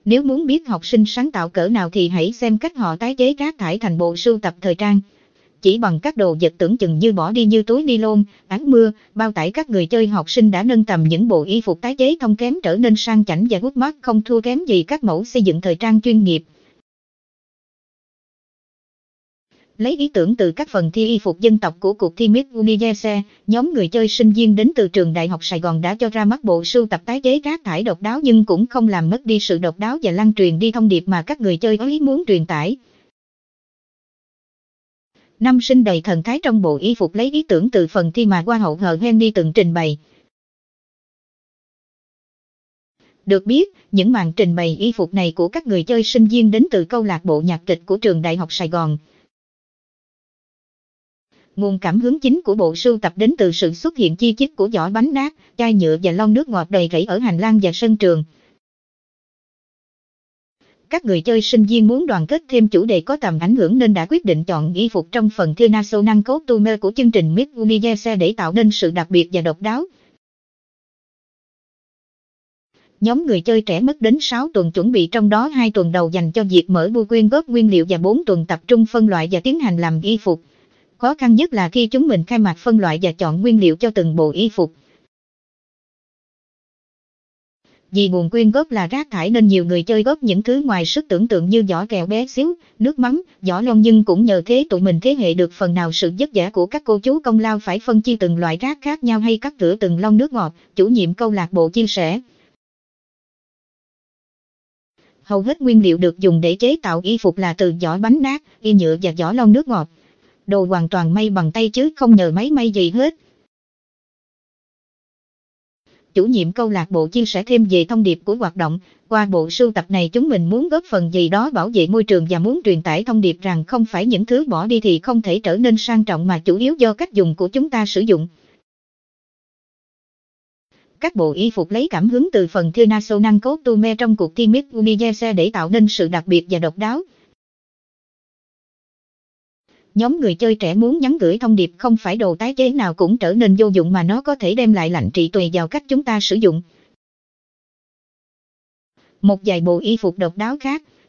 Nếu muốn biết học sinh sáng tạo cỡ nào thì hãy xem cách họ tái chế rác thải thành bộ sưu tập thời trang. Chỉ bằng các đồ vật tưởng chừng như bỏ đi như túi ni lông, áo mưa, bao tải, các người chơi học sinh đã nâng tầm những bộ y phục tái chế không kém trở nên sang chảnh và hút mắt, không thua kém gì các mẫu xây dựng thời trang chuyên nghiệp. Lấy ý tưởng từ các phần thi y phục dân tộc của cuộc thi Miss Universe, nhóm người chơi sinh viên đến từ trường Đại học Sài Gòn đã cho ra mắt bộ sưu tập tái chế rác thải độc đáo nhưng cũng không làm mất đi sự độc đáo và lan truyền đi thông điệp mà các người chơi có ý muốn truyền tải. Nam sinh đầy thần thái trong bộ y phục lấy ý tưởng từ phần thi mà Hoa hậu Henny từng trình bày. Được biết, những màn trình bày y phục này của các người chơi sinh viên đến từ câu lạc bộ nhạc kịch của trường Đại học Sài Gòn. Nguồn cảm hứng chính của bộ sưu tập đến từ sự xuất hiện chi chít của giỏ bánh nát, chai nhựa và lon nước ngọt đầy rẫy ở hành lang và sân trường. Các người chơi sinh viên muốn đoàn kết thêm chủ đề có tầm ảnh hưởng nên đã quyết định chọn y phục trong phần thi National Costume của chương trình Miss Universe để tạo nên sự đặc biệt và độc đáo. Nhóm người chơi trẻ mất đến 6 tuần chuẩn bị, trong đó 2 tuần đầu dành cho việc mở bu quyên góp nguyên liệu và 4 tuần tập trung phân loại và tiến hành làm y phục. Khó khăn nhất là khi chúng mình khai mạc phân loại và chọn nguyên liệu cho từng bộ y phục. Vì nguồn quyên góp là rác thải nên nhiều người chơi góp những thứ ngoài sức tưởng tượng như giỏ kẹo bé xíu, nước mắm, giỏ lon, nhưng cũng nhờ thế tụi mình thế hệ được phần nào sự vất vả của các cô chú công lao phải phân chia từng loại rác khác nhau hay cắt rửa từng lon nước ngọt, chủ nhiệm câu lạc bộ chia sẻ. Hầu hết nguyên liệu được dùng để chế tạo y phục là từ giỏ bánh nát, y nhựa và giỏ lon nước ngọt. Đồ hoàn toàn may bằng tay chứ không nhờ máy may gì hết. Chủ nhiệm câu lạc bộ chia sẻ thêm về thông điệp của hoạt động. Qua bộ sưu tập này chúng mình muốn góp phần gì đó bảo vệ môi trường và muốn truyền tải thông điệp rằng không phải những thứ bỏ đi thì không thể trở nên sang trọng mà chủ yếu do cách dùng của chúng ta sử dụng. Các bộ y phục lấy cảm hứng từ phần thi National Costume trong cuộc thi Miss Universe để tạo nên sự đặc biệt và độc đáo. Nhóm người chơi trẻ muốn nhắn gửi thông điệp không phải đồ tái chế nào cũng trở nên vô dụng mà nó có thể đem lại lạnh trị tùy vào cách chúng ta sử dụng. Một vài bộ y phục độc đáo khác.